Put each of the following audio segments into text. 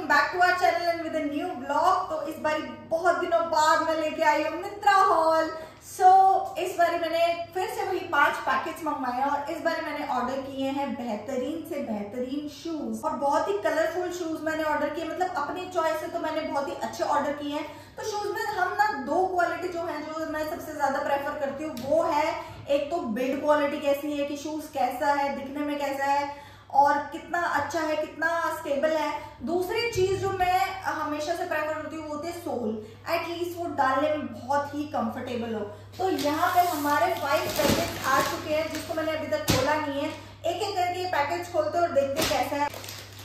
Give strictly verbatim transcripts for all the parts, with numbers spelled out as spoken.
Back to our channel and with a new blog. तो इस बार बहुत दिनों बाद मैं लेके आई हूँ मित्रा हॉल। सो so, इस बार मैंने फिर से वही पांच पैकेट्स मंगवाए और इस बार मैंने ऑर्डर किए हैं बेहतरीन से बेहतरीन शूज और बहुत ही कलरफुल शूज मैंने ऑर्डर किए। मतलब अपनी चॉइस से तो मैंने बहुत ही अच्छे ऑर्डर किए हैं। तो शूज में हम ना दो क्वालिटी जो है जो मैं सबसे ज्यादा प्रेफर करती हूँ वो है, एक तो बिल्ड क्वालिटी कैसी है कि शूज कैसा है, दिखने में कैसा है और कितना अच्छा है, कितना स्टेबल है। दूसरी चीज जो मैं हमेशा से प्रेफर करती हूँ वो होती है सोल, एटलीस्ट वो डालने में बहुत ही कंफर्टेबल हो। तो यहाँ पे हमारे फाइव पैकेट आ चुके हैं जिसको मैंने अभी तक खोला नहीं है। एक एक करके ये पैकेट खोलते और देखते कैसा है।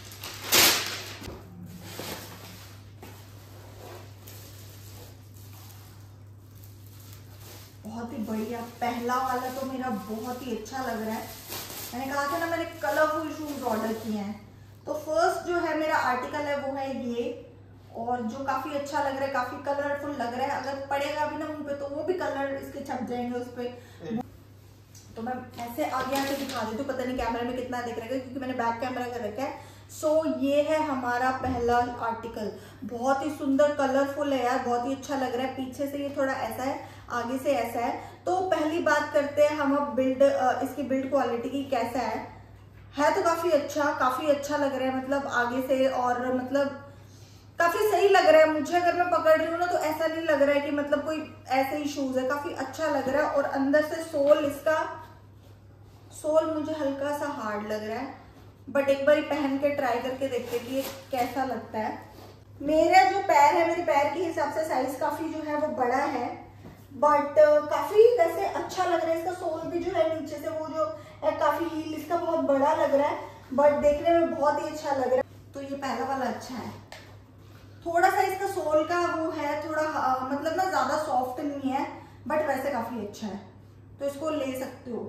बहुत ही बढ़िया, पहला वाला तो मेरा बहुत ही अच्छा लग रहा है। मैंने कहा था ना मैंने कलरफुल शूज ऑर्डर किए हैं। तो फर्स्ट जो है मेरा आर्टिकल है वो है ये, और जो काफी अच्छा लग रहा है, काफी कलरफुल लग रहा है। अगर पड़ेगा भी ना मुंह पे तो वो भी कलर इसके छप जाएंगे उस पे। तो मैं ऐसे आगे आके दिखा देती हूँ, पता नहीं कैमरा में कितना दिख रहा है क्योंकि मैंने बैक कैमरा कर रखा है। सो so, ये है हमारा पहला आर्टिकल, बहुत ही सुंदर कलरफुल है यार, बहुत ही अच्छा लग रहा है। पीछे से ये थोड़ा ऐसा है, आगे से ऐसा है। तो पहली बात करते हैं हम अब बिल्ड, इसकी बिल्ड क्वालिटी की कैसा है। है तो काफी अच्छा, काफी अच्छा लग रहा है मतलब आगे से, और मतलब काफी सही लग रहा है मुझे। अगर मैं पकड़ रही हूँ ना तो ऐसा नहीं लग रहा है कि मतलब कोई ऐसे ही शूज है, काफी अच्छा लग रहा है। और अंदर से सोल, इसका सोल मुझे हल्का सा हार्ड लग रहा है, बट एक बार पहन के ट्राई करके देखते कि ये कैसा लगता है। मेरा जो पैर है, मेरे पैर के हिसाब से साइज काफी जो है वो बड़ा है, बट uh, काफी वैसे अच्छा लग रहा है। इसका सोल भी जो है नीचे से वो जो है काफी हील इसका बहुत बड़ा लग रहा है, बट देखने में बहुत ही अच्छा लग रहा है। तो ये पहला वाला अच्छा है। थोड़ा सा इसका सोल का वो है थोड़ा आ, मतलब ना ज्यादा सॉफ्ट नहीं है, बट वैसे काफी अच्छा है, तो इसको ले सकते हो।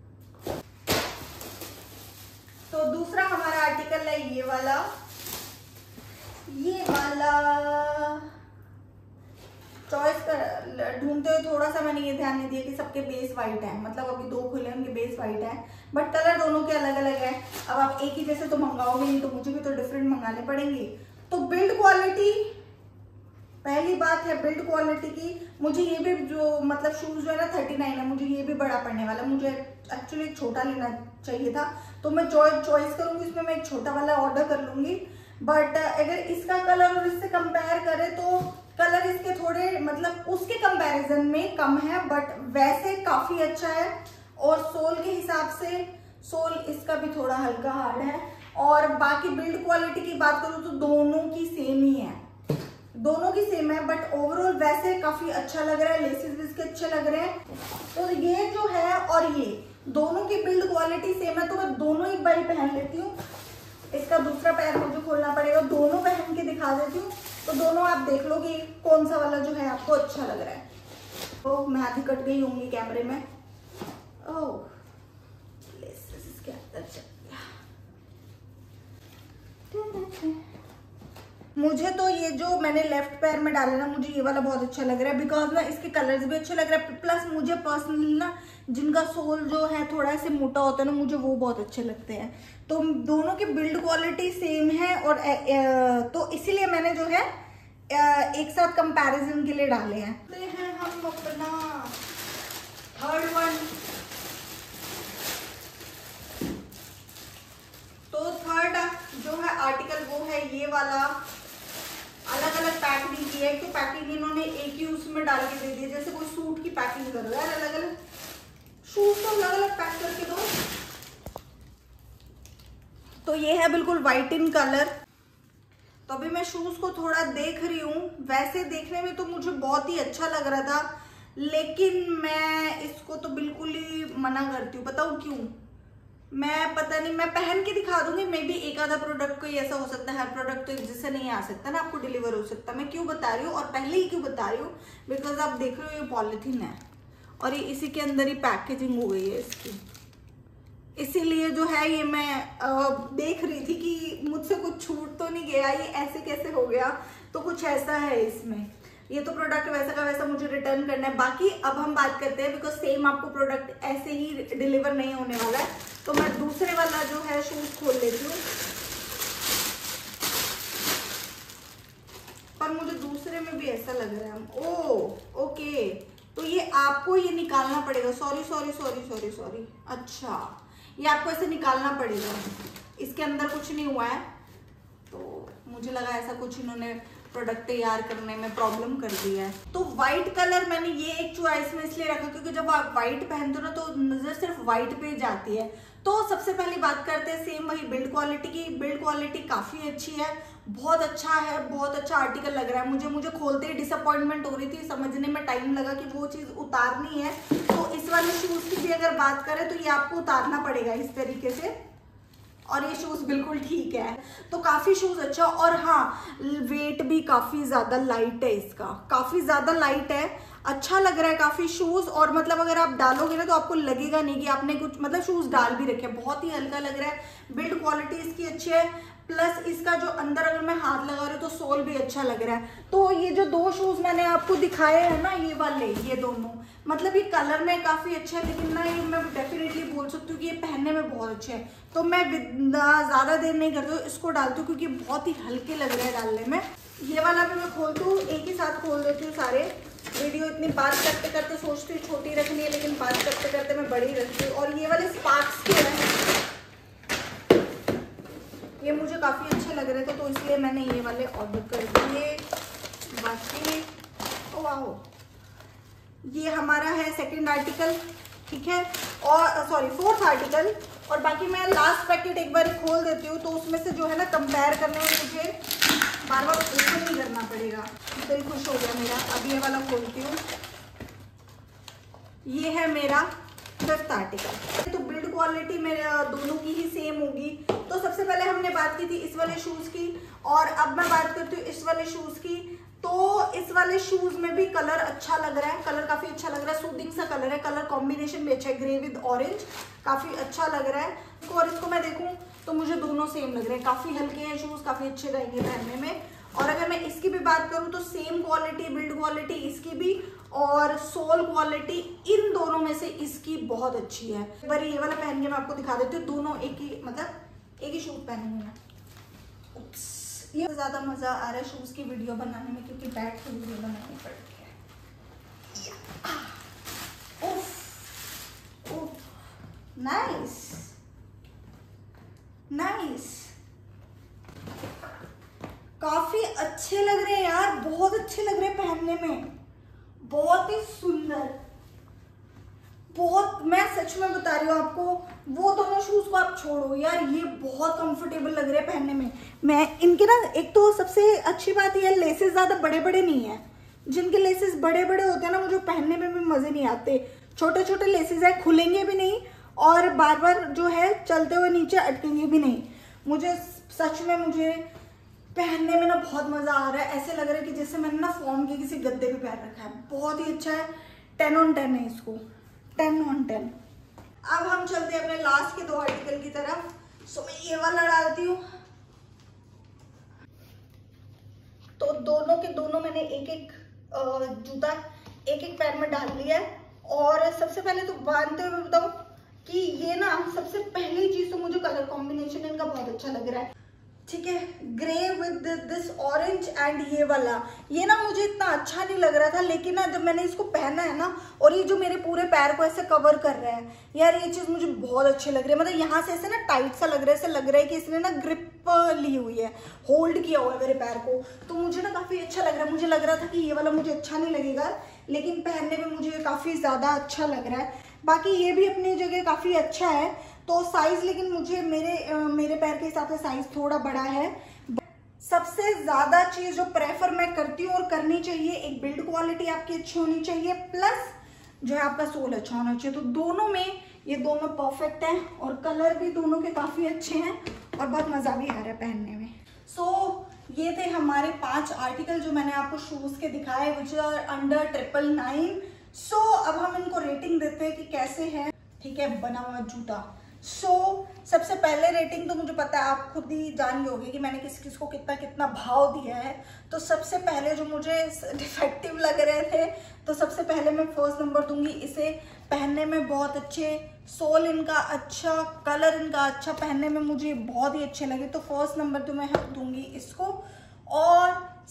तो दूसरा हमारा आर्टिकल है ये वाला। ये वाला चॉइस कर ढूंढते हुए थोड़ा सा मैंने ये ध्यान नहीं दिया कि सबके बेस वाइट है, मतलब अभी दो खुले उनके बेस वाइट है, बट कलर दोनों के अलग अलग है। अब आप एक ही जैसे तो मंगाओगे नहीं, तो मुझे भी तो डिफरेंट मंगाने पड़ेंगे। तो बिल्ड क्वालिटी, पहली बात है बिल्ड क्वालिटी की। मुझे ये भी जो मतलब शूज जो है ना थर्टी नाइन है, मुझे ये भी बड़ा पड़ने वाला, मुझे एक्चुअली एक छोटा लेना चाहिए था, तो मैं चॉइस करूंगी इसमें, मैं एक छोटा वाला ऑर्डर कर लूंगी। बट अगर इसका कलर और इससे कंपेयर करें तो कलर इसके थोड़े मतलब उसके कंपैरिजन में कम है, बट वैसे काफी अच्छा है। और सोल के हिसाब से सोल इसका भी थोड़ा हल्का हार्ड है। और बाकी बिल्ड क्वालिटी की बात करूं तो दोनों की सेम ही है, दोनों की सेम है, बट ओवरऑल वैसे काफी अच्छा लग रहा है। लेसेस भी इसके अच्छे लग रहे हैं। तो ये जो है और ये दोनों की बिल्ड क्वालिटी सेम है, तो मैं दोनों एक बार पहन लेती हूँ। इसका दूसरा पैर मुझे खोलना पड़ेगा, दोनों पहन के दिखा देती हूँ, तो दोनों आप देख लो कि कौन सा वाला जो है आपको अच्छा लग रहा है। तो मैं आधी कट गई होंगी कैमरे में। ओह, लेसेस इसके अंदर चल गया। मुझे तो ये जो मैंने लेफ्ट पैर में डाला ना, मुझे ये वाला बहुत अच्छा लग रहा है, बिकॉज ना इसके कलर्स भी अच्छे लग रहे हैं। प्लस मुझे पर्सनली ना जिनका सोल जो है थोड़ा से मोटा होता है ना, मुझे वो बहुत अच्छे लगते हैं। तो दोनों की बिल्ड क्वालिटी सेम है, और तो इसीलिए मैंने जो है एक साथ कंपैरिजन के लिए डाले हैं। तो हैं हम अपना थर्ड वन। तो थर्ड जो है आर्टिकल वो है ये वाला। अलग अलग पैकिंग की है, तो पैकिंग इन्होंने एक ही उसमें डाल के दे दी, जैसे कोई सूट की पैकिंग करो यार, अलग अलग शूज तो अलग अलग पैक करके दो। तो ये है बिल्कुल वाइट इन कलर। तो अभी मैं शूज को थोड़ा देख रही हूँ, वैसे देखने में तो मुझे बहुत ही अच्छा लग रहा था, लेकिन मैं इसको तो बिल्कुल ही मना करती हूँ। बताऊँ क्यों? मैं पता नहीं, मैं पहन के दिखा दूंगी, मे बी एक आधा प्रोडक्ट कोई ऐसा हो सकता है, हर प्रोडक्ट तो एक जैसे नहीं आ सकता ना, आपको डिलीवर हो सकता है। मैं क्यों बता रही हूँ और पहले ही क्यों बता रही हूँ, बिकॉज आप देख रहे हो ये पॉलिथीन है और ये इसी के अंदर ही पैकेजिंग हो गई है इसकी, इसीलिए जो है ये मैं आ, देख रही थी कि मुझसे कुछ छूट तो नहीं गया, ये ऐसे कैसे हो गया। तो कुछ ऐसा है इसमें, ये तो प्रोडक्ट वैसा का वैसा मुझे रिटर्न करना है। बाकी अब हम बात करते हैं, बिकॉज सेम आपको प्रोडक्ट ऐसे ही डिलीवर नहीं होने वाला है, तो मैं दूसरे वाला जो है शूज खोल लेती हूँ। दूसरे में भी ऐसा लग रहा है। ओ ओके, तो ये आपको ये निकालना पड़ेगा। Sorry sorry sorry sorry sorry अच्छा, ये आपको ऐसे निकालना पड़ेगा। इसके अंदर कुछ नहीं हुआ है, तो मुझे लगा ऐसा कुछ इन्होंने प्रोडक्ट तैयार करने में प्रॉब्लम कर दिया है। तो व्हाइट कलर मैंने ये एक चॉइस में इसलिए रखा क्योंकि जब आप व्हाइट पहनते हो ना तो नजर सिर्फ व्हाइट पे जाती है। तो सबसे पहले बात करते हैं सेम वही बिल्ड क्वालिटी की। बिल्ड क्वालिटी काफी अच्छी है, बहुत अच्छा है, बहुत अच्छा आर्टिकल लग रहा है मुझे। मुझे खोलते ही डिसअपॉइंटमेंट हो रही थी, समझने में टाइम लगा कि वो चीज उतारनी है। तो इस वाले शूज की भी अगर बात करें तो ये आपको उतारना पड़ेगा इस तरीके से, और ये शूज बिल्कुल ठीक है। तो काफी शूज अच्छा, और हाँ वेट भी काफी ज्यादा लाइट है इसका, काफी ज्यादा लाइट है, अच्छा लग रहा है काफी शूज। और मतलब अगर आप डालोगे ना तो आपको लगेगा नहीं कि आपने कुछ मतलब शूज डाल भी रखे, बहुत ही हल्का लग रहा है। बिल्ड क्वालिटी इसकी अच्छी है, प्लस इसका जो अंदर अगर मैं हाथ लगा रही हूँ तो सोल भी अच्छा लग रहा है। तो ये जो दो शूज मैंने आपको दिखाए हैं ना, ये वाले, ये दोनों मतलब ये कलर में काफी अच्छे है, लेकिन ना ये मैं डेफिनेटली बोल सकती हूँ कि ये पहनने में बहुत अच्छे हैं। तो मैं ज्यादा देर नहीं करती हूँ, इसको डालती हूँ क्योंकि बहुत ही हल्के लग रहे हैं डालने में। ये वाला भी मैं खोलती हूँ, एक ही साथ खोल देती हूँ सारे। वीडियो इतनी बात करते करते सोचती हूँ छोटी रखनी है, लेकिन बात करते करते मैं बड़ी रखती हूँ। और ये वाले स्पार्क्स के हैं, ये मुझे काफ़ी अच्छे लग रहे थे तो इसलिए मैंने ये वाले ऑर्डर कर दिए। बाकी ओ वाह, ये हमारा है सेकंड आर्टिकल, ठीक है, और सॉरी फोर्थ आर्टिकल। और बाकी मैं लास्ट पैकेट एक बार खोल देती हूँ, तो उसमें से जो है ना कंपेयर करने में मुझे बार बार ओपन नहीं करना पड़ेगा। दिल खुश हो गया मेरा। अब ये वाला खोलती हूँ, ये है मेरा फिफ्थ आर्टिकल। तो बिल्ड क्वालिटी मेरे दोनों की ही सेम होगी। तो सबसे पहले हमने बात की थी इस वाले शूज की, और अब मैं बात करती हूँ इस वाले शूज की। तो इस वाले शूज में भी कलर अच्छा लग रहा है, कलर काफी अच्छा लग रहा है, सूदिंग सा कलर है, कलर कॉम्बिनेशन भी अच्छा है, ग्रे विद ऑरेंज, काफी अच्छा लग रहा है। और इसको मैं देखूं तो मुझे दोनों सेम लग रहे हैं, काफी हल्के हैं शूज, काफी अच्छे रहेंगे पहनने में। और अगर मैं इसकी भी बात करूं तो सेम क्वालिटी, बिल्ड क्वालिटी इसकी भी, और सोल क्वालिटी इन दोनों में से इसकी बहुत अच्छी है। एक बार ये वाला पहन के मैं आपको दिखा देती हूँ, दोनों एक ही मतलब एक ही शूज पहनूंगी मैं। ये ज्यादा मजा आ रहा है शूज की वीडियो बनाने में क्योंकि बैठ के वीडियो बनानी पड़ती है। उफ, उफ, नाइस नाइस, काफी अच्छे लग रहे हैं यार, बहुत अच्छे लग रहे हैं पहनने में, बहुत ही सुंदर, बहुत। मैं सच में बता रही हूँ आपको, वो दोनों शूज को आप छोड़ो यार, ये बहुत कंफर्टेबल लग रहे हैं पहनने में। मैं इनके ना, एक तो सबसे अच्छी बात ये है लेसेस ज्यादा बड़े बड़े नहीं है। जिनके लेसेस बड़े बड़े होते हैं ना, मुझे पहनने में भी मजे नहीं आते। छोटे छोटे लेसेस है, खुलेंगे भी नहीं और बार बार जो है चलते हुए नीचे अटकेंगे भी नहीं। मुझे सच में मुझे पहनने में ना बहुत मजा आ रहा है, ऐसे लग रहा है कि जैसे मैंने ना फॉर्म के किसी गद्दे पे पैर रखा है। बहुत ही अच्छा है, टेन ऑन टेन है इसको, टेन ऑन टेन। अब हम चलते हैं अपने लास्ट के दो आर्टिकल की तरफ। सो मैं ये वाला डालती हूँ। तो दोनों के दोनों मैंने एक एक जूता एक एक पैर में डाल लिया है। और सबसे पहले तो बांधते हुए बताऊं कि ये ना सबसे पहली चीज तो मुझे कलर कॉम्बिनेशन इनका बहुत अच्छा लग रहा है, ठीक है, grey with this orange and ये वाला। ये ना मुझे इतना अच्छा नहीं लग रहा था, लेकिन ना जब मैंने इसको पहना है ना, और ये जो मेरे पूरे पैर को ऐसे कवर कर रहा है यार, ये चीज मुझे बहुत अच्छी लग रही है। मतलब यहाँ से ऐसे ना टाइट सा लग रहा है, ऐसे लग रहा है कि इसने ना ग्रिप ली हुई है, होल्ड किया हुआ है मेरे पैर को। तो मुझे ना काफी अच्छा लग रहा है। मुझे लग रहा था कि ये वाला मुझे अच्छा नहीं लगेगा, लेकिन पहनने में मुझे काफी ज्यादा अच्छा लग रहा है। बाकी ये भी अपनी जगह काफी अच्छा है। तो साइज, लेकिन मुझे मेरे आ, मेरे पैर के हिसाब से साइज थोड़ा बड़ा है। सबसे ज्यादा चीज जो प्रेफर मैं करती हूँ और करनी चाहिए, एक बिल्ड क्वालिटी आपकी अच्छी होनी चाहिए, प्लस जो है आपका सोल अच्छा होना चाहिए। तो दोनों में ये दोनों परफेक्ट है, और कलर भी दोनों के काफी अच्छे हैं, और बहुत मजा भी आ रहा है पहनने में। सो so, ये थे हमारे पांच आर्टिकल जो मैंने आपको शूज के दिखाए, which are under triple nine. So अब हम इनको रेटिंग देते हैं कि कैसे है, ठीक है, बना हुआ जूता। सो so, सबसे पहले रेटिंग तो मुझे पता है, आप खुद ही जान लोगे कि मैंने किस किस को कितना कितना भाव दिया है। तो सबसे पहले जो मुझे डिफेक्टिव लग रहे थे, तो सबसे पहले मैं फर्स्ट नंबर दूंगी इसे। पहनने में बहुत अच्छे, सोल इनका अच्छा, कलर इनका अच्छा, पहनने में मुझे बहुत ही अच्छे लगे, तो फर्स्ट नंबर तो मैं दूंगी इसको। और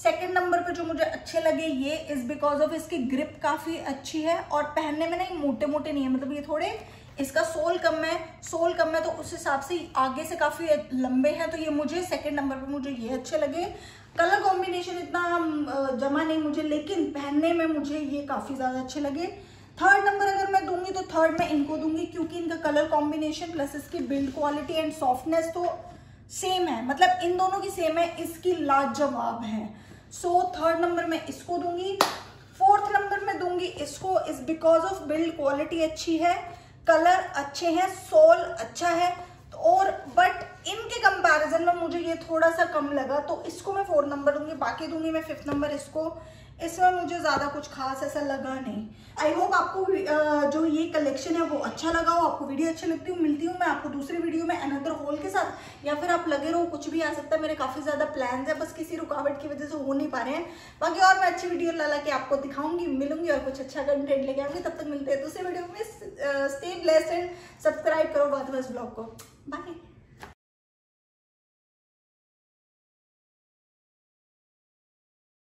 सेकंड नंबर पे जो मुझे अच्छे लगे ये इज बिकॉज ऑफ इसकी ग्रिप काफी अच्छी है और पहनने में नहीं मोटे मोटे नहीं है, मतलब ये थोड़े, इसका सोल कम है, सोल कम है तो उस हिसाब से आगे से काफी लंबे हैं, तो ये मुझे सेकंड नंबर पे मुझे ये अच्छे लगे। कलर कॉम्बिनेशन इतना जमा नहीं मुझे, लेकिन पहनने में मुझे ये काफी ज्यादा अच्छे लगे। थर्ड नंबर अगर मैं दूंगी तो थर्ड मैं इनको दूंगी, क्योंकि इनका कलर कॉम्बिनेशन प्लस इसकी बिल्ड क्वालिटी एंड सॉफ्टनेस तो सेम है, मतलब इन दोनों की सेम है, इसकी लाजवाब है। सो थर्ड नंबर मैं इसको दूंगी। फोर्थ नंबर मैं दूंगी इसको is because of build quality अच्छी है, कलर अच्छे हैं, सोल अच्छा है, और बट इनके कंपैरिजन में मुझे ये थोड़ा सा कम लगा, तो इसको मैं फोर्थ नंबर दूंगी। बाकी दूंगी मैं फिफ्थ नंबर इसको। इसमें मुझे ज्यादा कुछ खास ऐसा लगा नहीं। आई होप आपको जो ये कलेक्शन है वो अच्छा लगा हो, आपको वीडियो अच्छी लगती हो। मिलती हूँ मैं आपको दूसरी वीडियो में अनदर हॉल के साथ, या फिर आप लगे रहो, कुछ भी आ सकता है। मेरे काफी ज्यादा प्लान्स है, बस किसी रुकावट की वजह से हो नहीं पा रहे हैं। बाकी और मैं अच्छी वीडियो ला ला के आपको दिखाऊंगी, मिलूंगी और कुछ अच्छा कंटेंट लेके आऊंगी। तब तक मिलते हैं दूसरे वीडियो में। स्टे ब्लेस्ड एंड सब्सक्राइब करो बात बस ब्लॉग को। बाय।